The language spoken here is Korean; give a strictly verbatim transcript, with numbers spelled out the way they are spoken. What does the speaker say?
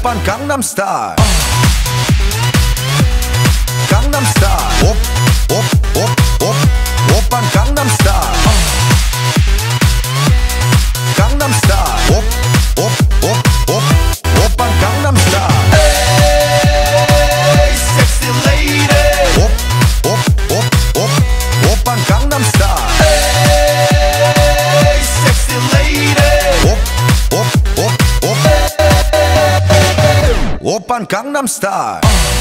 오빤 강남스타일. 강남스타일. 오, 오, 오, 오, 오빤 강남스타일. 강남스타일. 오, 오, 오, 오, 오빤 강남스타일. Hey, sexy lady. 오, 오, 오, 오, 오빤 강남스타일. Hey, sexy lady. 오, 오, 오, 오, 오빤 강남스타일.